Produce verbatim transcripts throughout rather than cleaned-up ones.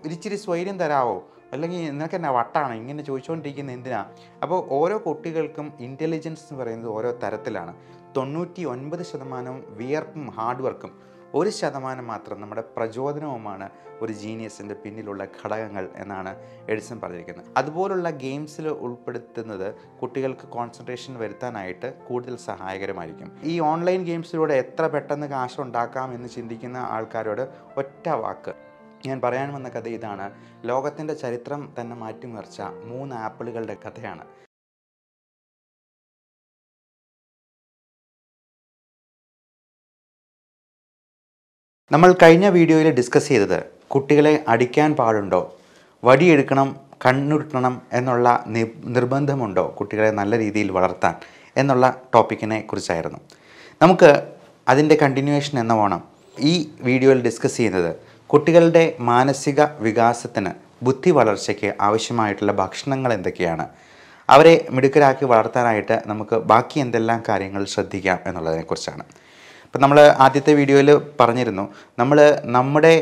ഒരിച്ചിരി സ്വൈര്യം തരാമോ, അല്ലെങ്കിൽ നിനക്ക് എന്നാ വട്ടാണ് ഇങ്ങനെ ചോദിച്ചുകൊണ്ടിരിക്കുന്നത് എന്തിനാ? അപ്പോൾ ഓരോ കുട്ടികൾക്കും ഇൻ്റലിജൻസ് എന്ന് പറയുന്നത് ഓരോ തരത്തിലാണ്. തൊണ്ണൂറ്റി ഒൻപത് ശതമാനം വിയർപ്പും ഹാർഡ് വർക്കും, ഒരു ശതമാനം മാത്രം നമ്മുടെ പ്രചോദനവുമാണ് ഒരു ജീനിയസിൻ്റെ പിന്നിലുള്ള ഘടകങ്ങൾ എന്നാണ് എഡിസൺ പറഞ്ഞിരിക്കുന്നത്. അതുപോലുള്ള ഗെയിംസിൽ ഉൾപ്പെടുത്തുന്നത് കുട്ടികൾക്ക് കോൺസെൻട്രേഷൻ വരുത്താനായിട്ട് കൂടുതൽ സഹായകരമായിരിക്കും. ഈ ഓൺലൈൻ ഗെയിംസിലൂടെ എത്ര പെട്ടെന്ന് കാശ് ഉണ്ടാക്കാം എന്ന് ചിന്തിക്കുന്ന ആൾക്കാരോട് ഒറ്റ വാക്ക് ഞാൻ പറയാൻ വന്ന കഥ ഇതാണ്. ലോകത്തിൻ്റെ ചരിത്രം തന്നെ മാറ്റിമറിച്ച മൂന്ന് ആപ്പിളുകളുടെ കഥയാണ്. നമ്മൾ കഴിഞ്ഞ വീഡിയോയിൽ ഡിസ്കസ് ചെയ്തത് കുട്ടികളെ അടിക്കാൻ പാടുണ്ടോ, വടിയെടുക്കണം, കണ്ണുരുട്ടണം എന്നുള്ള നിർബന്ധമുണ്ടോ കുട്ടികളെ നല്ല രീതിയിൽ വളർത്താൻ എന്നുള്ള ടോപ്പിക്കിനെ കുറിച്ചായിരുന്നു. നമുക്ക് അതിൻ്റെ കണ്ടിന്യൂവേഷൻ എന്ന വണ്ണം ഈ വീഡിയോയിൽ ഡിസ്കസ് ചെയ്യുന്നത് കുട്ടികളുടെ മാനസിക വികാസത്തിന്, ബുദ്ധി വളർച്ചയ്ക്ക് ആവശ്യമായിട്ടുള്ള ഭക്ഷണങ്ങൾ എന്തൊക്കെയാണ്, അവരെ മിടുക്കരാക്കി വളർത്താനായിട്ട് നമുക്ക് ബാക്കി എന്തെല്ലാം കാര്യങ്ങൾ ശ്രദ്ധിക്കാം എന്നുള്ളതിനെക്കുറിച്ചാണ്. ഇപ്പം നമ്മൾ ആദ്യത്തെ വീഡിയോയിൽ പറഞ്ഞിരുന്നു, നമ്മൾ നമ്മുടെ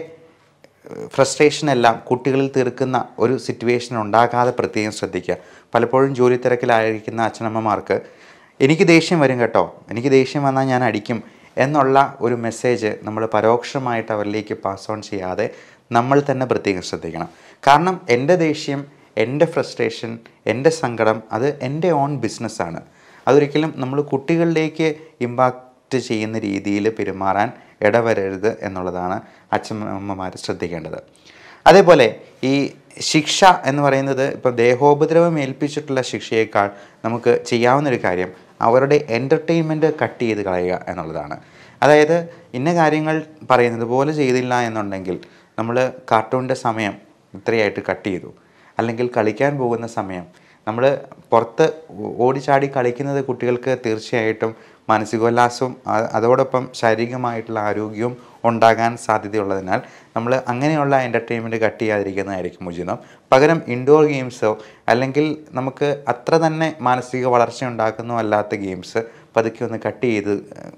ഫ്രസ്ട്രേഷനെല്ലാം കുട്ടികളിൽ തീർക്കുന്ന ഒരു സിറ്റുവേഷൻ ഉണ്ടാകാതെ പ്രത്യേകം ശ്രദ്ധിക്കുക. പലപ്പോഴും ജോലി തിരക്കിലായിരിക്കുന്ന അച്ഛനമ്മമാർക്ക് എനിക്ക് ദേഷ്യം വരും കേട്ടോ, എനിക്ക് ദേഷ്യം വന്നാൽ ഞാൻ അടിക്കും എന്നുള്ള ഒരു മെസ്സേജ് നമ്മൾ പരോക്ഷമായിട്ട് അവരിലേക്ക് പാസ് ഓൺ ചെയ്യാതെ നമ്മൾ തന്നെ പ്രത്യേകം ശ്രദ്ധിക്കണം. കാരണം എൻ്റെ ദേഷ്യം, എൻ്റെ ഫ്രസ്ട്രേഷൻ, എൻ്റെ സങ്കടം അത് എൻ്റെ ഓൺ ബിസിനസ്സാണ്. അതൊരിക്കലും നമ്മൾ കുട്ടികളിലേക്ക് ഇമ്പാക്റ്റ് ചെയ്യുന്ന രീതിയിൽ പെരുമാറാൻ ഇടവരരുത് എന്നുള്ളതാണ് അച്ഛനമ്മമാർ ശ്രദ്ധിക്കേണ്ടത്. അതേപോലെ ഈ ശിക്ഷ എന്ന് പറയുന്നത് ഇപ്പോൾ ദേഹോപദ്രവം ഏൽപ്പിച്ചിട്ടുള്ള ശിക്ഷയേക്കാൾ നമുക്ക് ചെയ്യാവുന്നൊരു കാര്യം അവരുടെ എൻ്റർടൈൻമെൻറ്റ് കട്ട് ചെയ്ത് കളയുക എന്നുള്ളതാണ്. അതായത് ഇന്ന കാര്യങ്ങൾ പറയുന്നത് പോലെ ചെയ്തില്ല എന്നുണ്ടെങ്കിൽ നമ്മൾ കാർട്ടൂണിൻ്റെ സമയം ഇത്രയായിട്ട് കട്ട് ചെയ്തു, അല്ലെങ്കിൽ കളിക്കാൻ പോകുന്ന സമയം നമ്മൾ പുറത്ത് ഓടിച്ചാടി കളിക്കുന്നത് കുട്ടികൾക്ക് തീർച്ചയായിട്ടും മാനസികോല്ലാസവും അതോടൊപ്പം ശാരീരികമായിട്ടുള്ള ആരോഗ്യവും ഉണ്ടാകാൻ സാധ്യതയുള്ളതിനാൽ നമ്മൾ അങ്ങനെയുള്ള എൻ്റർടൈൻമെൻറ്റ് കട്ട് ചെയ്യാതിരിക്കുന്നതായിരിക്കും ഉചിതം. പകരം ഇൻഡോർ ഗെയിംസോ അല്ലെങ്കിൽ നമുക്ക് അത്ര തന്നെ മാനസിക വളർച്ച ഉണ്ടാക്കുന്നോ അല്ലാത്ത ഗെയിംസ് പതുക്കെ ഒന്ന് കട്ട് ചെയ്ത്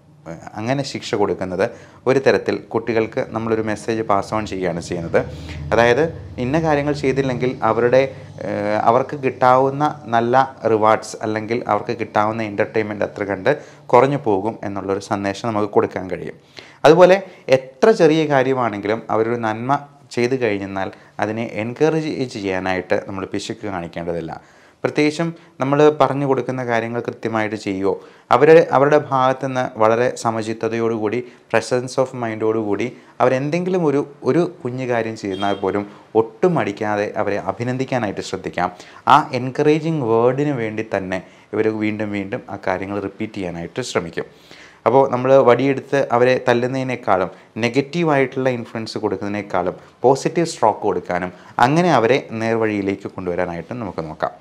അങ്ങനെ ശിക്ഷ കൊടുക്കുന്നത് ഒരു തരത്തിൽ കുട്ടികൾക്ക് നമ്മളൊരു മെസ്സേജ് പാസ് ഓൺ ചെയ്യുകയാണ് ചെയ്യുന്നത്. അതായത് ഇന്ന കാര്യങ്ങൾ ചെയ്തില്ലെങ്കിൽ അവരുടെ അവർക്ക് കിട്ടാവുന്ന നല്ല റിവാർഡ്സ് അല്ലെങ്കിൽ അവർക്ക് കിട്ടാവുന്ന എൻ്റർടൈൻമെൻറ്റ് അത്ര കണ്ട് കുറഞ്ഞു പോകും എന്നുള്ളൊരു സന്ദേശം നമുക്ക് കൊടുക്കാൻ കഴിയും. അതുപോലെ എത്ര ചെറിയ കാര്യമാണെങ്കിലും അവരൊരു നന്മ ചെയ്തു കഴിഞ്ഞാൽ അതിനെ എൻകറേജ് ചെയ്യാനായിട്ട് നമ്മൾ പിശുക്ക് കാണിക്കേണ്ടതില്ല. പ്രത്യേകിച്ചും നമ്മൾ പറഞ്ഞു കൊടുക്കുന്ന കാര്യങ്ങൾ കൃത്യമായിട്ട് ചെയ്യുമോ, അവരുടെ അവരുടെ ഭാഗത്തു നിന്ന് വളരെ സമചിത്തതയോടുകൂടി പ്രസൻസ് ഓഫ് മൈൻഡോടുകൂടി അവരെന്തെങ്കിലും ഒരു ഒരു കുഞ്ഞു കാര്യം ചെയ്യുന്നാൽ പോലും ഒട്ടും അടിക്കാതെ അവരെ അഭിനന്ദിക്കാനായിട്ട് ശ്രദ്ധിക്കാം. ആ എൻകറേജിങ് വേർഡിന് വേണ്ടി തന്നെ ഇവർ വീണ്ടും വീണ്ടും ആ കാര്യങ്ങൾ റിപ്പീറ്റ് ചെയ്യാനായിട്ട് ശ്രമിക്കും. അപ്പോൾ നമ്മൾ വടിയെടുത്ത് അവരെ തല്ലുന്നതിനേക്കാളും നെഗറ്റീവായിട്ടുള്ള ഇൻഫ്ലുവൻസ് കൊടുക്കുന്നതിനേക്കാളും പോസിറ്റീവ് സ്ട്രോക്ക് കൊടുക്കാനും അങ്ങനെ അവരെ നേർവഴിയിലേക്ക് കൊണ്ടുവരാനായിട്ടും നമുക്ക് നോക്കാം.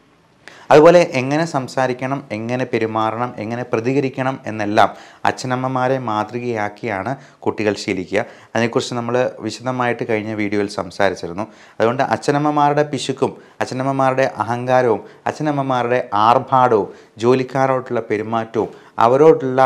അതുപോലെ എങ്ങനെ സംസാരിക്കണം, എങ്ങനെ പെരുമാറണം, എങ്ങനെ പ്രതികരിക്കണം എന്നെല്ലാം അച്ഛനമ്മമാരെ മാതൃകയാക്കിയാണ് കുട്ടികൾ ശീലിക്കുക. അതിനെക്കുറിച്ച് നമ്മൾ വിശദമായിട്ട് കഴിഞ്ഞ വീഡിയോയിൽ സംസാരിച്ചിരുന്നു. അതുകൊണ്ട് അച്ഛനമ്മമാരുടെ പിശുക്കും അച്ഛനമ്മമാരുടെ അഹങ്കാരവും അച്ഛനമ്മമാരുടെ ആർഭാടവും ജോലിക്കാരോട്ടുള്ള പെരുമാറ്റവും അവരോടുള്ള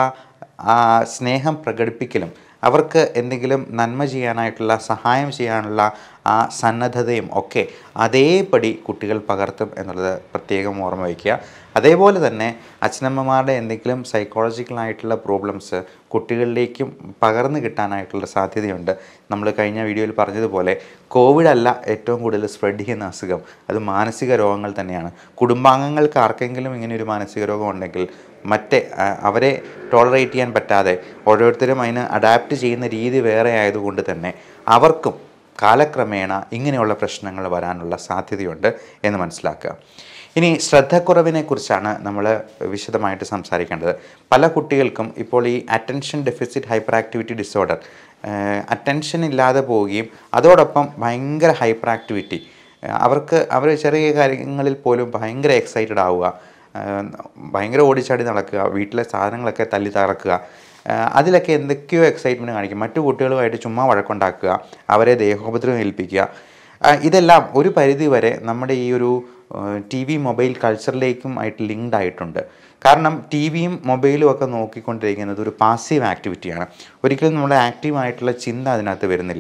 സ്നേഹം പ്രകടിപ്പിക്കലും അവർക്ക് എന്തെങ്കിലും നന്മ ചെയ്യാനായിട്ടുള്ള സഹായം ചെയ്യാനുള്ള ആ സന്നദ്ധതയും ഒക്കെ അതേപടി കുട്ടികൾ പകർത്തും എന്നുള്ളത് പ്രത്യേകം ഓർമ്മ വയ്ക്കുക. അതേപോലെ തന്നെ അച്ഛനമ്മമാരുടെ എന്തെങ്കിലും സൈക്കോളജിക്കലായിട്ടുള്ള പ്രോബ്ലംസ് കുട്ടികളിലേക്കും പകർന്നു കിട്ടാനായിട്ടുള്ള സാധ്യതയുണ്ട്. നമ്മൾ കഴിഞ്ഞ വീഡിയോയിൽ പറഞ്ഞതുപോലെ കോവിഡ് അല്ല ഏറ്റവും കൂടുതൽ സ്പ്രെഡ് ചെയ്യുന്ന അസുഖം, അത് മാനസിക രോഗങ്ങൾ തന്നെയാണ്. കുടുംബാംഗങ്ങൾക്ക് ആർക്കെങ്കിലും ഇങ്ങനെ ഒരു മാനസിക രോഗം ഉണ്ടെങ്കിൽ മറ്റേ അവരെ ടോളറേറ്റ് ചെയ്യാൻ പറ്റാതെ ഓരോരുത്തരും അതിന് അഡാപ്റ്റ് ചെയ്യുന്ന രീതി വേറെ ആയതുകൊണ്ട് തന്നെ അവർക്കും കാലക്രമേണ ഇങ്ങനെയുള്ള പ്രശ്നങ്ങൾ വരാനുള്ള സാധ്യതയുണ്ട് എന്ന് മനസ്സിലാക്കുക. ഇനി ശ്രദ്ധക്കുറവിനെ കുറിച്ചാണ് നമ്മൾ വിശദമായിട്ട് സംസാരിക്കേണ്ടത്. പല കുട്ടികൾക്കും ഇപ്പോൾ ഈ അറ്റൻഷൻ ഡെഫിസിറ്റ് ഹൈപ്പർ ആക്ടിവിറ്റി ഡിസോർഡർ, അറ്റൻഷൻ ഇല്ലാതെ പോവുകയും അതോടൊപ്പം ഭയങ്കര ഹൈപ്പർ ആക്ടിവിറ്റി, അവർക്ക് അവർ ചെറിയ കാര്യങ്ങളിൽ പോലും ഭയങ്കര എക്സൈറ്റഡ് ആവുക, ഭയങ്കര ഓടിച്ചാടി നടക്കുക, വീട്ടിലെ സാധനങ്ങളൊക്കെ തല്ലി തകർക്കുക, അതിലൊക്കെ എന്തൊക്കെയോ എക്സൈറ്റ്മെൻറ്റ് കാണിക്കും. മറ്റു കുട്ടികളുമായിട്ട് ചുമ്മാ വഴക്കുണ്ടാക്കുക, അവരെ ദേഹോപദ്രവം ഏൽപ്പിക്കുക. ഇതെല്ലാം ഒരു പരിധി വരെ നമ്മുടെ ഈ ഒരു ടി വി മൊബൈൽ കൾച്ചറിലേക്കും ആയിട്ട് ലിങ്ക്ഡ് ആയിട്ടുണ്ട്. കാരണം ടി വിയും മൊബൈലും ഒക്കെ നോക്കിക്കൊണ്ടിരിക്കുന്നത് ഒരു പാസീവ് ആക്ടിവിറ്റിയാണ്. ഒരിക്കലും നമ്മുടെ ആക്റ്റീവായിട്ടുള്ള ചിന്ത അതിനകത്ത് വരുന്നില്ല.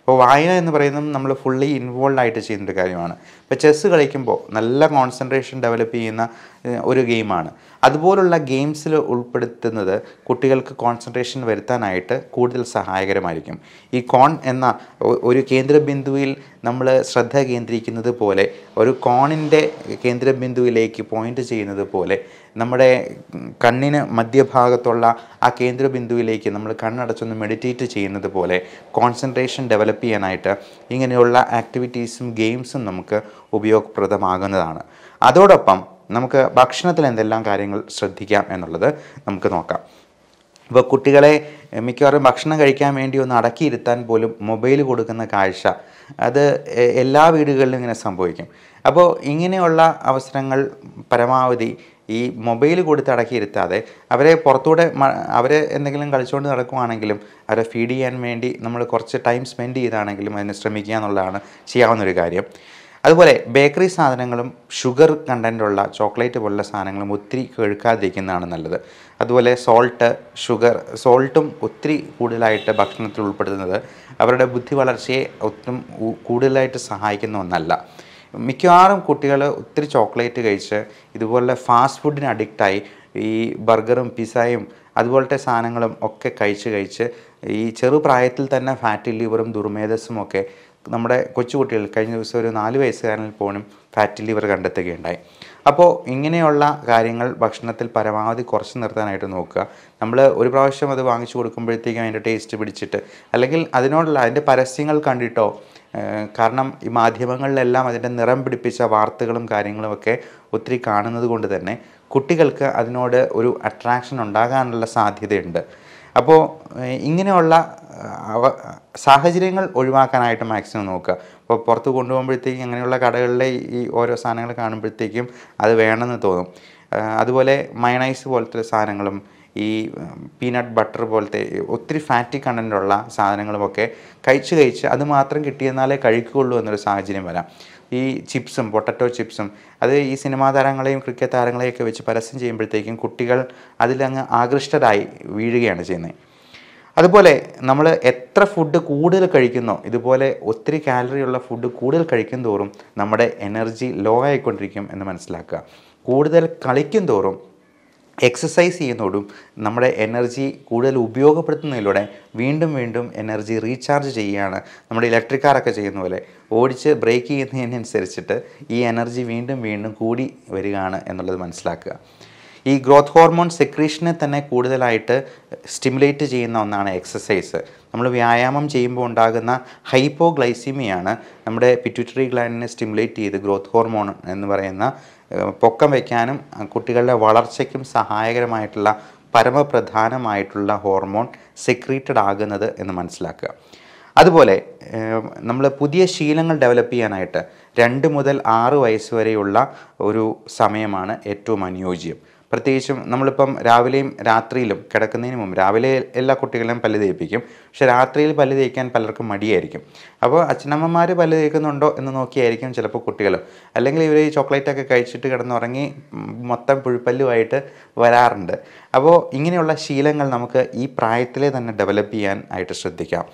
അപ്പോൾ വായന എന്ന് പറയുന്നത് നമ്മൾ ഫുള്ളി ഇൻവോൾവ് ആയിട്ട് ചെയ്യുന്നൊരു കാര്യമാണ്. ഇപ്പോൾ ചെസ്സ് കളിക്കുമ്പോൾ നല്ല കോൺസെൻട്രേഷൻ ഡെവലപ്പ് ചെയ്യുന്ന ഒരു ഗെയിമാണ്. അതുപോലുള്ള ഗെയിംസിൽ ഉൾപ്പെടുത്തുന്നത് കുട്ടികൾക്ക് കോൺസെൻട്രേഷൻ വരുത്താനായിട്ട് കൂടുതൽ സഹായകരമായിരിക്കും. ഈ കോൺ എന്ന ഒരു കേന്ദ്രബിന്ദുവിൽ നമ്മൾ ശ്രദ്ധ കേന്ദ്രീകരിക്കുന്നത് പോലെ, ഒരു കോണിൻ്റെ കേന്ദ്രബിന്ദുവിലേക്ക് പോയിൻ്റ് ചെയ്യുന്നത് പോലെ, നമ്മുടെ കണ്ണിന് മധ്യഭാഗത്തുള്ള ആ കേന്ദ്രബിന്ദുവിലേക്ക് നമ്മൾ കണ്ണടച്ചൊന്ന് മെഡിറ്റേറ്റ് ചെയ്യുന്നത് പോലെ കോൺസെൻട്രേഷൻ ഡെവലപ്പ് ചെയ്യാനായിട്ട് ഇങ്ങനെയുള്ള ആക്ടിവിറ്റീസും ഗെയിംസും നമുക്ക് ഉപയോഗപ്രദമാകുന്നതാണ്. അതോടൊപ്പം നമുക്ക് ഭക്ഷണത്തിൽ എന്തെല്ലാം കാര്യങ്ങൾ ശ്രദ്ധിക്കാം എന്നുള്ളത് നമുക്ക് നോക്കാം. ഇപ്പോൾ കുട്ടികളെ മിക്കവാറും ഭക്ഷണം കഴിക്കാൻ വേണ്ടി ഒന്ന് അടക്കിയിരുത്താൻ പോലും മൊബൈൽ കൊടുക്കുന്ന കാഴ്ച അത് എല്ലാ വീടുകളിലും ഇങ്ങനെ സംഭവിക്കും. അപ്പോൾ ഇങ്ങനെയുള്ള അവസരങ്ങൾ പരമാവധി ഈ മൊബൈൽ കൊടുത്ത് അടക്കിയിരുത്താതെ അവരെ പുറത്തൂടെ അവരെ എന്തെങ്കിലും കളിച്ചുകൊണ്ട് നടക്കുകയാണെങ്കിലും അവരെ ഫീഡ് ചെയ്യാൻ വേണ്ടി നമ്മൾ കുറച്ച് ടൈം സ്പെൻഡ് ചെയ്താണെങ്കിലും അതിന് ശ്രമിക്കുക എന്നുള്ളതാണ് ചെയ്യാവുന്നൊരു കാര്യം. അതുപോലെ ബേക്കറി സാധനങ്ങളും ഷുഗർ കണ്ടൻറ്റുള്ള ചോക്ലേറ്റ് പോലുള്ള സാധനങ്ങളും ഒത്തിരി കഴിക്കാതിരിക്കുന്നതാണ് നല്ലത്. അതുപോലെ സോൾട്ട്, ഷുഗർ, സോൾട്ടും ഒത്തിരി കൂടുതലായിട്ട് ഭക്ഷണത്തിൽ ഉൾപ്പെടുത്തുന്നത് അവരുടെ ബുദ്ധി വളർച്ചയെ ഒട്ടും കൂടുതലായിട്ട് സഹായിക്കുന്ന ഒന്നല്ല. മിക്കവാറും കുട്ടികൾ ഒത്തിരി ചോക്ലേറ്റ് കഴിച്ച് ഇതുപോലെ ഫാസ്റ്റ് ഫുഡിന് അഡിക്റ്റായി ഈ ബർഗറും പിസ്സയും അതുപോലത്തെ സാധനങ്ങളും ഒക്കെ കഴിച്ച് കഴിച്ച് ഈ ചെറുപ്രായത്തിൽ തന്നെ ഫാറ്റി ലിവറും ദുർമേധസ്സും ഒക്കെ നമ്മുടെ കൊച്ചുകുട്ടികൾ കഴിഞ്ഞ ദിവസം ഒരു നാല് വയസ്സുകാരനിൽ പോലും ഫാറ്റി ലിവർ കണ്ടെത്തുകയുണ്ടായി. അപ്പോൾ ഇങ്ങനെയുള്ള കാര്യങ്ങൾ ഭക്ഷണത്തിൽ പരമാവധി കുറച്ച് നിർത്താനായിട്ട് നോക്കുക. നമ്മൾ ഒരു പ്രാവശ്യം അത് വാങ്ങിച്ചു കൊടുക്കുമ്പോഴത്തേക്കും അതിൻ്റെ ടേസ്റ്റ് പിടിച്ചിട്ട് അല്ലെങ്കിൽ അതിനോടുള്ള അതിൻ്റെ പരസ്യങ്ങൾ കണ്ടിട്ടോ, കാരണം ഈ മാധ്യമങ്ങളിലെല്ലാം അതിൻ്റെ നിറം പിടിപ്പിച്ച വാർത്തകളും കാര്യങ്ങളുമൊക്കെ ഒത്തിരി കാണുന്നത് കൊണ്ട് തന്നെ കുട്ടികൾക്ക് അതിനോട് ഒരു അട്രാക്ഷൻ ഉണ്ടാകാനുള്ള സാധ്യതയുണ്ട്. അപ്പോൾ ഇങ്ങനെയുള്ള അവ സാഹചര്യങ്ങൾ ഒഴിവാക്കാനായിട്ട് മാക്സിമം നോക്കുക. അപ്പോൾ പുറത്ത് കൊണ്ടുപോകുമ്പോഴത്തേക്കും അങ്ങനെയുള്ള കടകളിലെ ഈ ഓരോ സാധനങ്ങൾ കാണുമ്പോഴത്തേക്കും അത് വേണമെന്ന് തോന്നും. അതുപോലെ മയണൈസ് പോലത്തെ സാധനങ്ങളും ഈ പീനട്ട് ബട്ടർ പോലത്തെ ഒത്തിരി ഫാറ്റി കണ്ടൻറ്റുള്ള സാധനങ്ങളുമൊക്കെ കഴിച്ച് കഴിച്ച് അത് മാത്രം കിട്ടിയെന്നാലേ കഴിക്കുകയുള്ളൂ എന്നൊരു സാഹചര്യം വരാം. ഈ ചിപ്സും പൊട്ടറ്റോ ചിപ്സും അത് ഈ സിനിമാ താരങ്ങളെയും ക്രിക്കറ്റ് താരങ്ങളെയൊക്കെ വെച്ച് പരസ്യം ചെയ്യുമ്പോഴത്തേക്കും കുട്ടികൾ അതിലങ്ങ് ആകൃഷ്ടരായി വീഴുകയാണ് ചെയ്യുന്നത്. അതുപോലെ നമ്മൾ എത്ര ഫുഡ് കൂടുതൽ കഴിക്കുന്നോ, ഇതുപോലെ ഒത്തിരി കാലറിയുള്ള ഫുഡ് കൂടുതൽ കഴിക്കും തോറും നമ്മുടെ എനർജി ലോ ആയിക്കൊണ്ടിരിക്കും എന്ന് മനസ്സിലാക്കുക. കൂടുതൽ കളിക്കും തോറും എക്സസൈസ് ചെയ്യുന്നതോടും നമ്മുടെ എനർജി കൂടുതൽ ഉപയോഗപ്പെടുത്തുന്നതിലൂടെ വീണ്ടും വീണ്ടും എനർജി റീചാർജ് ചെയ്യുകയാണ്. നമ്മുടെ ഇലക്ട്രിക് കാറൊക്കെ ചെയ്യുന്ന പോലെ ഓടിച്ച് ബ്രേക്ക് ചെയ്യുന്നതിനനുസരിച്ചിട്ട് ഈ എനർജി വീണ്ടും വീണ്ടും കൂടി വരികയാണ് എന്നുള്ളത് മനസ്സിലാക്കുക. ഈ ഗ്രോത്ത് ഹോർമോൺ സെക്രീഷനെ തന്നെ കൂടുതലായിട്ട് സ്റ്റിമുലേറ്റ് ചെയ്യുന്ന ഒന്നാണ് എക്സസൈസ്. നമ്മൾ വ്യായാമം ചെയ്യുമ്പോൾ ഉണ്ടാകുന്ന ഹൈപ്പോഗ്ലൈസീമിയാണ് നമ്മുടെ പിറ്റ്യൂട്ടറി ഗ്ലാൻഡിനെ സ്റ്റിമുലേറ്റ് ചെയ്ത് ഗ്രോത്ത് ഹോർമോൺ എന്ന് പറയുന്ന പൊക്കം വയ്ക്കാനും കുട്ടികളുടെ വളർച്ചയ്ക്കും സഹായകരമായിട്ടുള്ള പരമപ്രധാനമായിട്ടുള്ള ഹോർമോൺ സെക്രീറ്റഡ് ആകുന്നത് എന്ന് മനസ്സിലാക്കുക. അതുപോലെ നമ്മൾ പുതിയ ശീലങ്ങൾ ഡെവലപ്പ് ചെയ്യാനായിട്ട് രണ്ട് മുതൽ ആറ് വയസ്സ് വരെയുള്ള ഒരു സമയമാണ് ഏറ്റവും അനുയോജ്യം. പ്രത്യേകിച്ചും നമ്മളിപ്പം രാവിലെയും രാത്രിയിലും കിടക്കുന്നതിന് മുമ്പ്, രാവിലെ എല്ലാ കുട്ടികളെയും പല്ല് തേപ്പിക്കും, പക്ഷെ രാത്രിയിൽ പല്ല് തേക്കാൻ പലർക്കും മടിയായിരിക്കും. അപ്പോൾ അച്ഛനമ്മമാർ പല്ല് തേക്കുന്നുണ്ടോ എന്ന് നോക്കിയായിരിക്കും ചിലപ്പോൾ കുട്ടികൾ, അല്ലെങ്കിൽ ഇവർ ഈ ചോക്ലേറ്റൊക്കെ കഴിച്ചിട്ട് കിടന്നുറങ്ങി മൊത്തം പുഴുപ്പല്ലുമായിട്ട് വരാറുണ്ട്. അപ്പോൾ ഇങ്ങനെയുള്ള ശീലങ്ങൾ നമുക്ക് ഈ പ്രായത്തിലെ തന്നെ ഡെവലപ്പ് ചെയ്യാൻ ആയിട്ട് ശ്രദ്ധിക്കാം.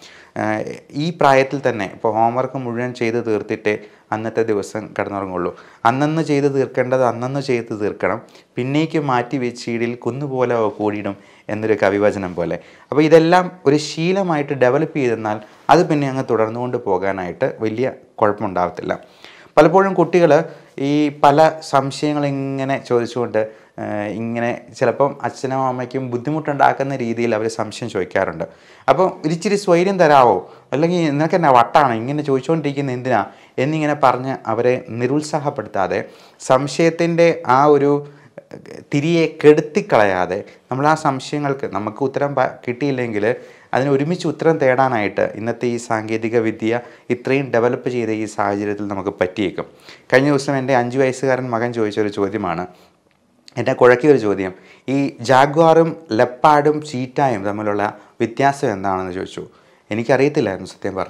ഈ പ്രായത്തിൽ തന്നെ ഇപ്പോൾ ഹോംവർക്ക് മുഴുവൻ ചെയ്ത് തീർത്തിട്ടേ അന്നത്തെ ദിവസം കിടന്നുറങ്ങുള്ളൂ. അന്നന്ന് ചെയ്ത് തീർക്കേണ്ടത് അന്നന്ന് ചെയ്ത് തീർക്കണം, പിന്നേക്ക് മാറ്റി വെച്ചീടിൽ കുന്നുപോലെ കൂടിയിടും എന്നൊരു കവിവചനം പോലെ. അപ്പോൾ ഇതെല്ലാം ഒരു ശീലമായിട്ട് ഡെവലപ്പ് ചെയ്തെന്നാൽ അത് പിന്നെ അങ്ങ് തുടർന്നുകൊണ്ട് പോകാനായിട്ട് വലിയ കുഴപ്പമുണ്ടാകത്തില്ല. പലപ്പോഴും കുട്ടികൾ ഈ പല സംശയങ്ങൾ ഇങ്ങനെ ചോദിച്ചുകൊണ്ട് ഇങ്ങനെ ചിലപ്പം അച്ഛനും അമ്മയ്ക്കും ബുദ്ധിമുട്ടുണ്ടാക്കുന്ന രീതിയിൽ അവർ സംശയം ചോദിക്കാറുണ്ട്. അപ്പോൾ ഒരിച്ചിരി സ്വൈര്യം തരാവോ, അല്ലെങ്കിൽ നിനക്ക് എന്നാ വട്ടാണ് ഇങ്ങനെ ചോദിച്ചുകൊണ്ടിരിക്കുന്നത് എന്തിനാ എന്നിങ്ങനെ പറഞ്ഞ് അവരെ നിരുത്സാഹപ്പെടുത്താതെ സംശയത്തിൻ്റെ ആ ഒരു തിരിയെ കെടുത്തിക്കളയാതെ നമ്മൾ ആ സംശയങ്ങൾക്ക് നമുക്ക് ഉത്തരം കിട്ടിയില്ലെങ്കിൽ അതിന് ഒരുമിച്ച് ഉത്തരം തേടാനായിട്ട് ഇന്നത്തെ ഈ സാങ്കേതിക വിദ്യ ഇത്രയും ഡെവലപ്പ് ചെയ്ത ഈ സാഹചര്യത്തിൽ നമുക്ക് പറ്റിയേക്കും. കഴിഞ്ഞ ദിവസം എൻ്റെ അഞ്ച് വയസ്സുകാരൻ മകൻ ചോദിച്ചൊരു ചോദ്യമാണ്, എന്നെ കുഴക്കിയൊരു ചോദ്യം. ഈ ജാഗ്വാറും ലെപ്പാർഡും ചീറ്റായും തമ്മിലുള്ള വ്യത്യാസം എന്താണെന്ന് ചോദിച്ചു. എനിക്കറിയത്തില്ലായിരുന്നു സത്യം പറഞ്ഞാൽ.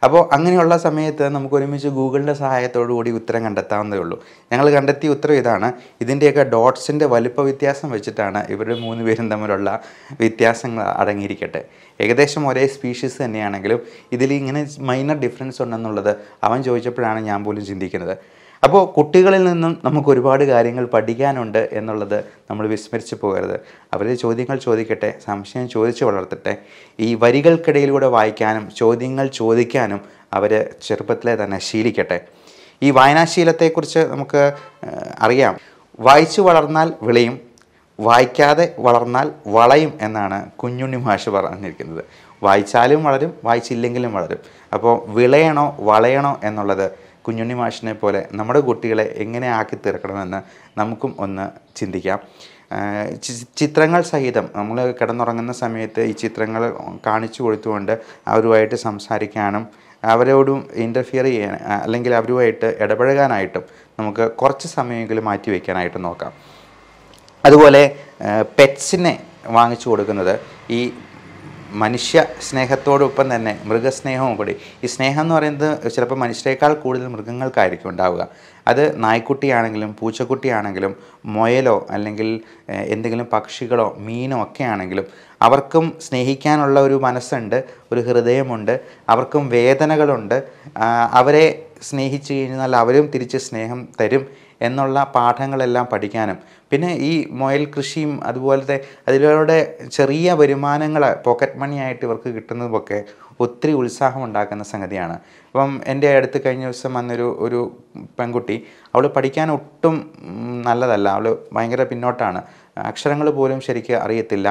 അപ്പോൾ അങ്ങനെയുള്ള സമയത്ത് നമുക്ക് ഒരുമിച്ച് ഗൂഗിളിൻ്റെ സഹായത്തോടു കൂടി ഉത്തരം കണ്ടെത്താവുന്നതേ ഉള്ളൂ. ഞങ്ങൾ കണ്ടെത്തിയ ഉത്തരം ഇതാണ്. ഇതിൻ്റെയൊക്കെ ഡോട്ട്സിൻ്റെ വലുപ്പ വ്യത്യാസം വെച്ചിട്ടാണ് ഇവരുടെ മൂന്ന് പേരും തമ്മിലുള്ള വ്യത്യാസങ്ങൾ അടങ്ങിയിരിക്കട്ടെ. ഏകദേശം ഒരേ സ്പീഷീസ് തന്നെയാണെങ്കിലും ഇതിൽ ഇങ്ങനെ മൈനർ ഡിഫറൻസ് ഉണ്ടെന്നുള്ളത് അവൻ ചോദിച്ചപ്പോഴാണ് ഞാൻ പോലും ചിന്തിക്കുന്നത്. അപ്പോൾ കുട്ടികളിൽ നിന്നും നമുക്ക് ഒരുപാട് കാര്യങ്ങൾ പഠിക്കാനുണ്ട് എന്നുള്ളത് നമ്മൾ വിസ്മരിച്ച് പോകരുത്. അവർ ചോദ്യങ്ങൾ ചോദിക്കട്ടെ, സംശയം ചോദിച്ച് വളർത്തട്ടെ. ഈ വരികൾക്കിടയിലൂടെ വായിക്കാനും ചോദ്യങ്ങൾ ചോദിക്കാനും അവർ ചെറുപ്പത്തിലെ തന്നെ ശീലിക്കട്ടെ. ഈ വായനാശീലത്തെക്കുറിച്ച് നമുക്ക് അറിയാം. വായിച്ചു വളർന്നാൽ വിളയും, വായിക്കാതെ വളർന്നാൽ വളയും എന്നാണ് കുഞ്ഞുണ്ണി മാഷ് പറഞ്ഞിരിക്കുന്നത്. വായിച്ചാലും വളരും, വായിച്ചില്ലെങ്കിലും വളരും. അപ്പോൾ വിളയണോ വളയണോ എന്നുള്ളത് കുഞ്ഞുണ്ണി മാഷിനെ പോലെ നമ്മുടെ കുട്ടികളെ എങ്ങനെ ആക്കി തീർക്കണമെന്ന് നമുക്കും ഒന്ന് ചിന്തിക്കാം. ചിത്രങ്ങൾ സഹിതം നമ്മൾ കിടന്നുറങ്ങുന്ന സമയത്ത് ഈ ചിത്രങ്ങൾ കാണിച്ചു കൊടുത്തുകൊണ്ട് അവരുമായിട്ട് സംസാരിക്കാനും അവരോടും ഇൻ്റർഫിയർ ചെയ്യാൻ അല്ലെങ്കിൽ അവരുമായിട്ട് ഇടപഴകാനായിട്ടും നമുക്ക് കുറച്ച് സമയമെങ്കിലും മാറ്റി വയ്ക്കാനായിട്ട് നോക്കാം. അതുപോലെ പെറ്റ്സിനെ വാങ്ങിച്ചു കൊടുക്കുന്നത് ഈ മനുഷ്യ സ്നേഹത്തോടൊപ്പം തന്നെ മൃഗസ്നേഹവും കൂടി. ഈ സ്നേഹം എന്ന് പറയുന്നത് ചിലപ്പോൾ മനുഷ്യരെക്കാൾ കൂടുതൽ മൃഗങ്ങൾക്കായിരിക്കും ഉണ്ടാവുക. അത് നായ്ക്കുട്ടിയാണെങ്കിലും പൂച്ചക്കുട്ടിയാണെങ്കിലും മുയലോ അല്ലെങ്കിൽ എന്തെങ്കിലും പക്ഷികളോ മീനോ ഒക്കെ ആണെങ്കിലും അവർക്കും സ്നേഹിക്കാനുള്ള ഒരു മനസ്സുണ്ട്, ഒരു ഹൃദയമുണ്ട്, അവർക്കും വേദനകളുണ്ട്. അവരെ സ്നേഹിച്ചു കഴിഞ്ഞാൽ അവരും തിരിച്ച് സ്നേഹം തരും എന്നുള്ള പാഠങ്ങളെല്ലാം പഠിക്കാനും പിന്നെ ഈ മുയൽ കൃഷിയും അതുപോലത്തെ അതിലൂടെ ചെറിയ വരുമാനങ്ങൾ പോക്കറ്റ് മണി ആയിട്ട് ഇവർക്ക് കിട്ടുന്നതുമൊക്കെ ഒത്തിരി ഉത്സാഹം ഉണ്ടാക്കുന്ന സംഗതിയാണ്. അപ്പം എൻ്റെ അടുത്ത് കഴിഞ്ഞ ദിവസം വന്നൊരു ഒരു പെൺകുട്ടി, അവൾ പഠിക്കാൻ ഒട്ടും നല്ലതല്ല, അവൾ ഭയങ്കര പിന്നോട്ടാണ്, അക്ഷരങ്ങൾ പോലും ശരിക്കും അറിയത്തില്ല,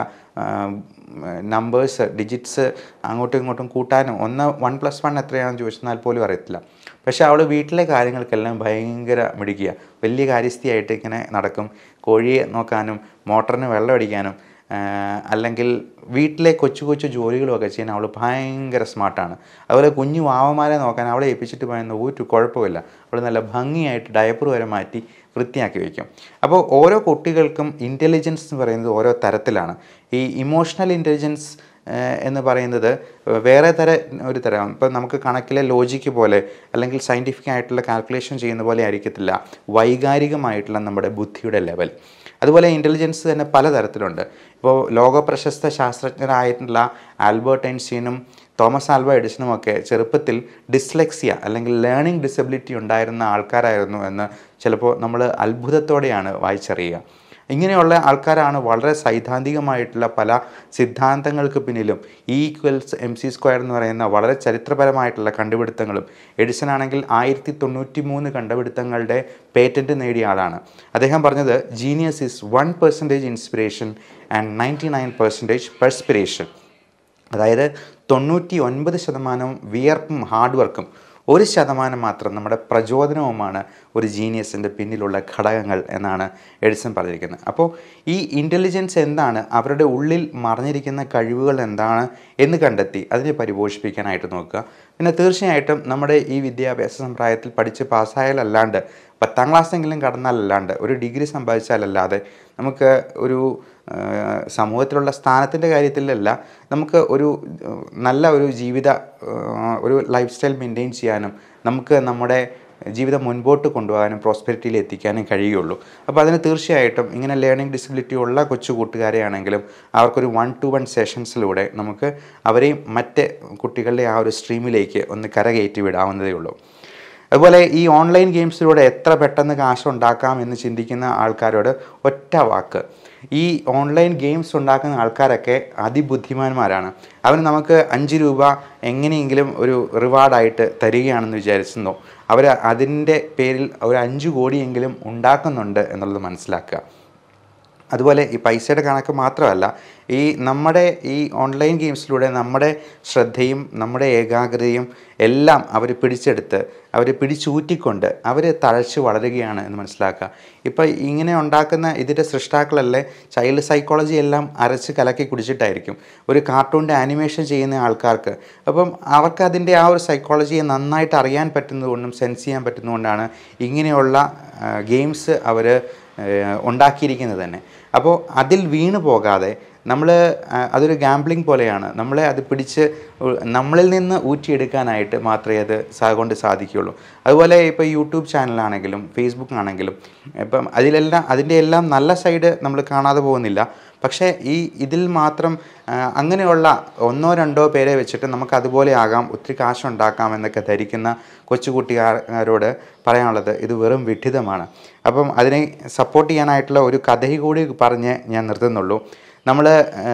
നമ്പേഴ്സ് ഡിജിറ്റ്സ് അങ്ങോട്ടും ഇങ്ങോട്ടും കൂട്ടാനും ഒന്ന് വൺ പ്ലസ് വൺ എത്രയാണെന്ന് ചോദിച്ചെന്നാൽ പോലും അറിയത്തില്ല. പക്ഷേ അവൾ വീട്ടിലെ കാര്യങ്ങൾക്കെല്ലാം ഭയങ്കര മിടുക്കിയ, വലിയ കാര്യസ്ഥയായിട്ട് ഇങ്ങനെ നടക്കും. കോഴിയെ നോക്കാനും മോട്ടറിന് വെള്ളം അടിക്കാനും അല്ലെങ്കിൽ വീട്ടിലെ കൊച്ചു കൊച്ചു ജോലികളുമൊക്കെ ചെയ്യാൻ അവൾ ഭയങ്കര സ്മാർട്ടാണ്. അതുപോലെ കുഞ്ഞു വാവമാരെ നോക്കാൻ അവളെ ഏൽപ്പിച്ചിട്ട് പോയെന്ന് ഒരു കുഴപ്പമില്ല, അവൾ നല്ല ഭംഗിയായിട്ട് ഡയപ്പർ വരെ മാറ്റി വൃത്തിയാക്കി വയ്ക്കും. അപ്പോൾ ഓരോ കുട്ടികൾക്കും ഇൻ്റലിജൻസ് എന്ന് പറയുന്നത് ഓരോ തരത്തിലാണ്. ഈ ഇമോഷണൽ ഇൻ്റലിജൻസ് എന്ന് പറയുന്നത് വേറെ തര ഒരു തരം. ഇപ്പം നമുക്ക് കണക്കിലെ ലോജിക്ക് പോലെ അല്ലെങ്കിൽ സയൻറ്റിഫിക് ആയിട്ടുള്ള കാൽക്കുലേഷൻ ചെയ്യുന്ന പോലെ ആയിരിക്കത്തില്ല വൈകാരികമായിട്ടുള്ള നമ്മുടെ ബുദ്ധിയുടെ ലെവൽ. അതുപോലെ ഇൻ്റലിജൻസ് തന്നെ പലതരത്തിലുണ്ട്. ഇപ്പോൾ ലോക പ്രശസ്ത ശാസ്ത്രജ്ഞരായിട്ടുള്ള ആൽബർട്ട് ഐൻസ്റ്റീനും തോമസ് ആൽവ എഡിസണുമൊക്കെ ചെറുപ്പത്തിൽ ഡിസ്ലെക്സിയ അല്ലെങ്കിൽ ലേണിംഗ് ഡിസബിലിറ്റി ഉണ്ടായിരുന്ന ആൾക്കാരായിരുന്നു എന്ന് ചിലപ്പോൾ നമ്മൾ അത്ഭുതത്തോടെയാണ് വായിച്ചറിയുക. ഇങ്ങനെയുള്ള ആൾക്കാരാണ് വളരെ സൈദ്ധാന്തികമായിട്ടുള്ള പല സിദ്ധാന്തങ്ങൾക്ക് പിന്നിലും E equals M C square എന്ന് പറയുന്ന വളരെ ചരിത്രപരമായിട്ടുള്ള കണ്ടുപിടുത്തങ്ങളും. എഡിസൺ ആണെങ്കിൽ ആയിരത്തി തൊണ്ണൂറ്റി മൂന്ന് കണ്ടുപിടുത്തങ്ങളുടെ പേറ്റൻറ്റ് നേടിയ ആളാണ്. അദ്ദേഹം പറഞ്ഞത് genius is one percentage inspiration and ninety nine percentage perspiration. അതായത് തൊണ്ണൂറ്റി ഒൻപത് ശതമാനവും വിയർപ്പും ഹാർഡ് വർക്കും ഒരു ശതമാനം മാത്രം നമ്മുടെ പ്രചോദനവുമാണ് ഒരു ജീനിയസിൻ്റെ പിന്നിലുള്ള ഘടകങ്ങൾ എന്നാണ് എഡിസൺ പറഞ്ഞിരിക്കുന്നത്. അപ്പോൾ ഈ ഇൻ്റലിജൻസ് എന്താണ്, അവരുടെ ഉള്ളിൽ മറഞ്ഞിരിക്കുന്ന കഴിവുകൾ എന്താണ് എന്ന് കണ്ടെത്തി അതിനെ പരിപോഷിപ്പിക്കാനായിട്ട് നോക്കുക. പിന്നെ തീർച്ചയായിട്ടും നമ്മുടെ ഈ വിദ്യാഭ്യാസ സമ്പ്രദായത്തിൽ പഠിച്ച് പാസ്സായാലല്ലാണ്ട് പത്താം ക്ലാസ്സെങ്കിലും കടന്നാലല്ലാണ്ട് ഒരു ഡിഗ്രി സമ്പാദിച്ചാലല്ലാതെ നമുക്ക് ഒരു സമൂഹത്തിലുള്ള സ്ഥാനത്തിൻ്റെ കാര്യത്തിലല്ല, നമുക്ക് ഒരു നല്ല ഒരു ജീവിത ഒരു ലൈഫ് സ്റ്റൈൽ മെയിൻറ്റെയിൻ ചെയ്യാനും നമുക്ക് നമ്മുടെ ജീവിതം മുൻപോട്ട് കൊണ്ടുപോകാനും പ്രോസ്പെരിറ്റിയിൽ എത്തിക്കാനും കഴിയുള്ളൂ. അപ്പോൾ അതിന് തീർച്ചയായിട്ടും ഇങ്ങനെ ലേണിംഗ് ഡിസബിലിറ്റി ഉള്ള കൊച്ചു കൂട്ടുകാരെയാണെങ്കിലും അവർക്കൊരു വൺ ടു വൺ സെഷൻസിലൂടെ നമുക്ക് അവരെയും മറ്റ് കുട്ടികളുടെ ആ ഒരു സ്ട്രീമിലേക്ക് ഒന്ന് കരകയറ്റി വിടാവുന്നതേ ഉള്ളൂ. അതുപോലെ ഈ ഓൺലൈൻ ഗെയിംസിലൂടെ എത്ര പെട്ടെന്ന് കാശ് ഉണ്ടാക്കാം എന്ന് ചിന്തിക്കുന്ന ആൾക്കാരോട് ഒറ്റ വാക്ക്, ഈ ഓൺലൈൻ ഗെയിംസ് ഉണ്ടാക്കുന്ന ആൾക്കാരൊക്കെ അതിബുദ്ധിമാന്മാരാണ്. അവർ നമുക്ക് അഞ്ച് രൂപ എങ്ങനെയെങ്കിലും ഒരു റിവാർഡായിട്ട് തരികയാണെന്ന് വിചാരിച്ചെന്നോ അവർ അതിൻ്റെ പേരിൽ ഒരു അഞ്ച് കോടിയെങ്കിലും ഉണ്ടാക്കുന്നുണ്ട് എന്നുള്ളത് മനസ്സിലാക്കുക. അതുപോലെ ഈ പൈസയുടെ കണക്ക് മാത്രമല്ല, ഈ നമ്മുടെ ഈ ഓൺലൈൻ ഗെയിംസിലൂടെ നമ്മുടെ ശ്രദ്ധയും നമ്മുടെ ഏകാഗ്രതയും എല്ലാം അവർ പിടിച്ചെടുത്ത് അവർ പിടിച്ചൂറ്റിക്കൊണ്ട് അവർ തഴച്ച് വളരുകയാണ് എന്ന് മനസ്സിലാക്കുക. ഇപ്പോൾ ഇങ്ങനെ ഉണ്ടാക്കുന്ന ഇതിൻ്റെ സൃഷ്ടാക്കളല്ലേ ചൈൽഡ് സൈക്കോളജി എല്ലാം അരച്ച് കലക്കി കുടിച്ചിട്ടായിരിക്കും ഒരു കാർട്ടൂണിൻ്റെ ആനിമേഷൻ ചെയ്യുന്ന ആൾക്കാർക്ക്. അപ്പം അവർക്ക് അതിൻ്റെ ആ ഒരു സൈക്കോളജിയെ നന്നായിട്ട് അറിയാൻ പറ്റുന്നതുകൊണ്ടും സെൻസ് ചെയ്യാൻ പറ്റുന്നതുകൊണ്ടാണ് ഇങ്ങനെയുള്ള ഗെയിംസ് അവർ ഉണ്ടാക്കിയിരിക്കുന്നത് തന്നെ. അപ്പോൾ അതിൽ വീണു പോകാതെ നമ്മൾ അതൊരു ഗാംബ്ലിംഗ് പോലെയാണ്. നമ്മളെ അത് പിടിച്ച് നമ്മളിൽ നിന്ന് ഊറ്റിയെടുക്കാനായിട്ട് മാത്രമേ അത് കൊണ്ട് സാധിക്കുകയുള്ളൂ. അതുപോലെ ഇപ്പോൾ യൂട്യൂബ് ചാനലാണെങ്കിലും ഫേസ്ബുക്ക് ആണെങ്കിലും ഇപ്പം അതിലെല്ലാം അതിൻ്റെ എല്ലാം നല്ല സൈഡ് നമ്മൾ കാണാതെ പോകുന്നില്ല. പക്ഷേ ഈ ഇതിൽ മാത്രം അങ്ങനെയുള്ള ഒന്നോ രണ്ടോ പേരെ വെച്ചിട്ട് നമുക്ക് അതുപോലെ ആകാം, ഒത്തിരി കാശുണ്ടാക്കാം എന്നൊക്കെ ധരിക്കുന്ന കൊച്ചുകുട്ടികാരോട് പറയാനുള്ളത് ഇത് വെറും വിഡ്ഢിതമാണ്. അപ്പം അതിനെ സപ്പോർട്ട് ചെയ്യാനായിട്ടുള്ള ഒരു കഥ കൂടി പറഞ്ഞ് ഞാൻ നിർത്തുന്നുള്ളൂ. നമ്മൾ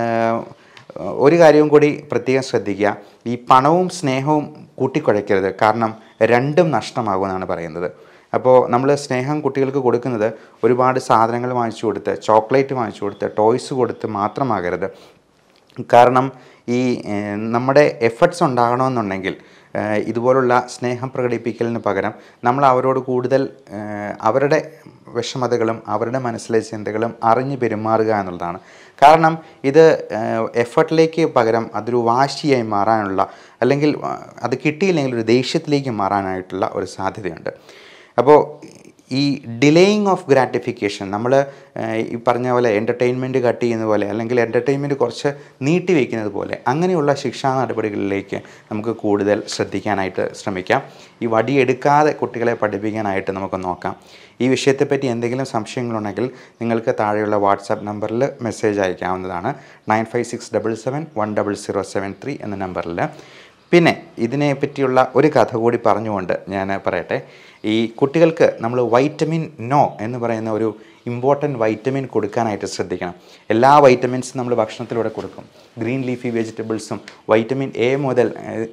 ഒരു കാര്യവും കൂടി പ്രത്യേകം ശ്രദ്ധിക്കുക, ഈ പണവും സ്നേഹവും കൂട്ടിക്കുഴയ്ക്കരുത്. കാരണം രണ്ടും നഷ്ടമാകുമെന്നാണ് പറയുന്നത്. അപ്പോൾ നമ്മൾ സ്നേഹം കുട്ടികൾക്ക് കൊടുക്കുന്നത് ഒരുപാട് സാധനങ്ങൾ വാങ്ങിച്ചു കൊടുത്ത്, ചോക്ലേറ്റ് വാങ്ങിച്ചു കൊടുത്ത്, ടോയ്സ് കൊടുത്ത് മാത്രമാകരുത്. കാരണം ഈ നമ്മുടെ എഫർട്ട്സ് ഉണ്ടാകണമെന്നുണ്ടെങ്കിൽ ഇതുപോലുള്ള സ്നേഹം പ്രകടിപ്പിക്കലിന് പകരം നമ്മൾ അവരോട് കൂടുതൽ അവരുടെ വിഷമതകളും അവരുടെ മനസ്സിലെ ചിന്തകളും അറിഞ്ഞ് പെരുമാറുക എന്നുള്ളതാണ്. കാരണം ഇത് എഫർട്ടിലേക്ക് പകരം അതൊരു വാശിയായി മാറാനുള്ള, അല്ലെങ്കിൽ അത് കിട്ടിയില്ലെങ്കിൽ ഒരു ദേഷ്യത്തിലേക്ക് മാറാനായിട്ടുള്ള ഒരു സാധ്യതയുണ്ട്. അപ്പോൾ ഈ ഡിലേയിങ് ഓഫ് ഗ്രാറ്റിഫിക്കേഷൻ, നമ്മൾ ഈ പറഞ്ഞ പോലെ എൻ്റർടൈൻമെൻറ്റ് കട്ട് ചെയ്യുന്ന പോലെ, അല്ലെങ്കിൽ എൻ്റർടൈൻമെൻറ്റ് കുറച്ച് നീട്ടി വയ്ക്കുന്നത് പോലെ, അങ്ങനെയുള്ള ശിക്ഷാ നടപടികളിലേക്ക് നമുക്ക് കൂടുതൽ ശ്രദ്ധിക്കാനായിട്ട് ശ്രമിക്കാം. ഈ വടിയെടുക്കാതെ കുട്ടികളെ പഠിപ്പിക്കാനായിട്ട് നമുക്ക് നോക്കാം. ഈ വിഷയത്തെപ്പറ്റി എന്തെങ്കിലും സംശയങ്ങളുണ്ടെങ്കിൽ നിങ്ങൾക്ക് താഴെയുള്ള വാട്സാപ്പ് നമ്പറിൽ മെസ്സേജ് അയക്കാവുന്നതാണ്. Nine five six double seven one double zero seven three എന്ന നമ്പറിൽ. പിന്നെ ഇതിനെ പറ്റിയുള്ള ഒരു കഥ കൂടി പറഞ്ഞുകൊണ്ട് ഞാൻ പറയട്ടെ. ഈ കുട്ടികൾക്ക് നമ്മൾ വൈറ്റമിൻ നോ എന്ന് പറയുന്ന ഒരു ഇമ്പോർട്ടൻറ്റ് വൈറ്റമിൻ കൊടുക്കാനായിട്ട് ശ്രദ്ധിക്കണം. എല്ലാ വൈറ്റമിൻസും നമ്മൾ ഭക്ഷണത്തിലൂടെ കൊടുക്കും. ഗ്രീൻ ലീഫി വെജിറ്റബിൾസും വൈറ്റമിൻ എ മുതൽ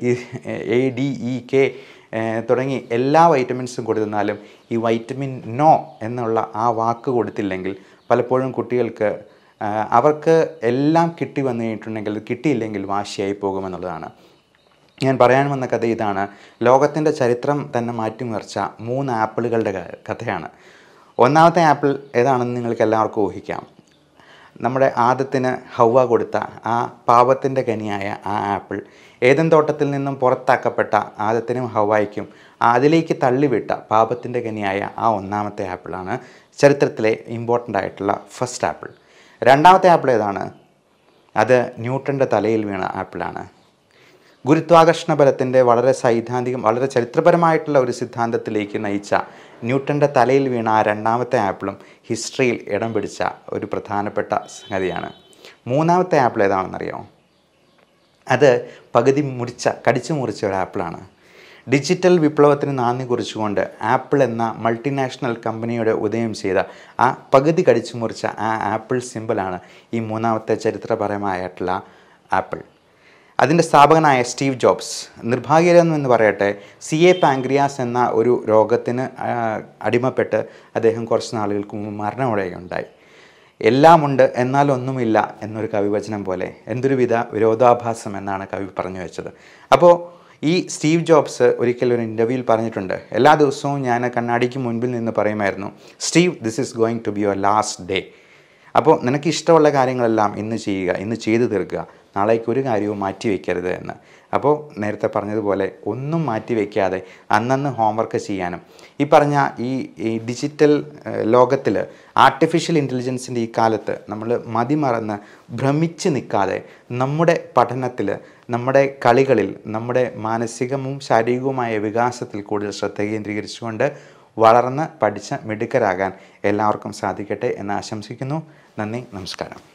എ ഡി ഇ കെ തുടങ്ങി എല്ലാ വൈറ്റമിൻസും കൊടുത്താലും ഈ വൈറ്റമിൻ നോ എന്നുള്ള ആ വാക്ക് കൊടുത്തില്ലെങ്കിൽ പലപ്പോഴും കുട്ടികൾക്ക് അവർക്ക് എല്ലാം കിട്ടി വന്നു കഴിഞ്ഞിട്ടുണ്ടെങ്കിൽ കിട്ടിയില്ലെങ്കിൽ വാശിയായി പോകുമെന്നുള്ളതാണ്. ഞാൻ പറയാൻ വന്ന കഥ ഇതാണ്. ലോകത്തിൻ്റെ ചരിത്രം തന്നെ മാറ്റിമറിച്ച മൂന്ന് ആപ്പിളുകളുടെ കഥയാണ്. ഒന്നാമത്തെ ആപ്പിൾ ഏതാണെന്ന് നിങ്ങൾക്ക് എല്ലാവർക്കും ഊഹിക്കാം. നമ്മുടെ ആദത്തിന് ഹൗവ കൊടുത്ത ആ പാപത്തിൻ്റെ കനിയായ ആ ആപ്പിൾ, ഏദൻ തോട്ടത്തിൽ നിന്നും പുറത്താക്കപ്പെട്ട ആദത്തിനും ഹൗവായ്ക്കും അതിലേക്ക് തള്ളിവിട്ട പാപത്തിൻ്റെ കനിയായ ആ ഒന്നാമത്തെ ആപ്പിളാണ് ചരിത്രത്തിലെ ഇമ്പോർട്ടൻ്റ് ആയിട്ടുള്ള ഫസ്റ്റ് ആപ്പിൾ. രണ്ടാമത്തെ ആപ്പിൾ ഏതാണ്? അത് ന്യൂട്ടൻ്റെ തലയിൽ വീണ ആപ്പിളാണ്. ഗുരുത്വാകർഷണ ബലത്തിൻ്റെ വളരെ സൈദ്ധാന്തികം, വളരെ ചരിത്രപരമായിട്ടുള്ള ഒരു സിദ്ധാന്തത്തിലേക്ക് നയിച്ച ന്യൂട്ടൻ്റെ തലയിൽ വീണ ആ രണ്ടാമത്തെ ആപ്പിളും ഹിസ്റ്ററിയിൽ ഇടം പിടിച്ച ഒരു പ്രധാനപ്പെട്ട സംഗതിയാണ്. മൂന്നാമത്തെ ആപ്പിൾ ഏതാണെന്നറിയാമോ? അത് പകുതി മുറിച്ച കടിച്ചു മുറിച്ച ഒരു ആപ്പിളാണ്. ഡിജിറ്റൽ വിപ്ലവത്തിന് നാന്ദി കുറിച്ചുകൊണ്ട് ആപ്പിൾ എന്ന മൾട്ടിനാഷണൽ കമ്പനിയുടെ ഉദയം ചെയ്ത ആ പകുതി കടിച്ചു മുറിച്ച ആ ആപ്പിൾ സിമ്പിളാണ് ഈ മൂന്നാമത്തെ ചരിത്രപരമായിട്ടുള്ള ആപ്പിൾ. അതിൻ്റെ സ്ഥാപകനായ സ്റ്റീവ് ജോബ്സ്, നിർഭാഗ്യകരമെന്ന് പറയട്ടെ, സി എ പാങ്ക്രിയാസ് എന്ന ഒരു രോഗത്തിന് അടിമപ്പെട്ട് അദ്ദേഹം കുറച്ച് നാളുകൾക്ക് മുമ്പ് മരണമടയുകയുണ്ടായി. എല്ലാമുണ്ട് എന്നാൽ ഒന്നുമില്ല എന്നൊരു കവിവചനം പോലെ എന്തൊരു വിധ വിരോധാഭാസം എന്നാണ് കവി പറഞ്ഞു വെച്ചത്. അപ്പോൾ ഈ സ്റ്റീവ് ജോബ്സ് ഒരിക്കൽ ഒരു ഇൻ്റർവ്യൂവിൽ പറഞ്ഞിട്ടുണ്ട്, എല്ലാ ദിവസവും ഞാൻ കണ്ണാടിക്ക് മുൻപിൽ നിന്ന് പറയുമായിരുന്നു, Steve, this is going to be your last day. അപ്പോൾ നിനക്ക് ഇഷ്ടമുള്ള കാര്യങ്ങളെല്ലാം ഇന്ന് ചെയ്യുക, ഇന്ന് ചെയ്തു തീർക്കുക, നാളേക്ക് ഒരു കാര്യവും മാറ്റി വയ്ക്കരുത് എന്ന്. അപ്പോൾ നേരത്തെ പറഞ്ഞതുപോലെ ഒന്നും മാറ്റി വയ്ക്കാതെ അന്നന്ന് ഹോംവർക്ക് ചെയ്യാനും, ഈ പറഞ്ഞ ഈ ഈ ഡിജിറ്റൽ ലോകത്തിൽ ആർട്ടിഫിഷ്യൽ ഇൻ്റലിജൻസിൻ്റെ ഈ കാലത്ത് നമ്മൾ മതിമറന്ന് ഭ്രമിച്ച് നിൽക്കാതെ നമ്മുടെ പഠനത്തിൽ, നമ്മുടെ കളികളിൽ, നമ്മുടെ മാനസികവും ശാരീരികവുമായ വികാസത്തിൽ കൂടുതൽ ശ്രദ്ധ കേന്ദ്രീകരിച്ചുകൊണ്ട് വളർന്ന് പഠിച്ച് മിടുക്കരാകാൻ എല്ലാവർക്കും സാധിക്കട്ടെ എന്ന് ആശംസിക്കുന്നു. നന്ദി, നമസ്കാരം.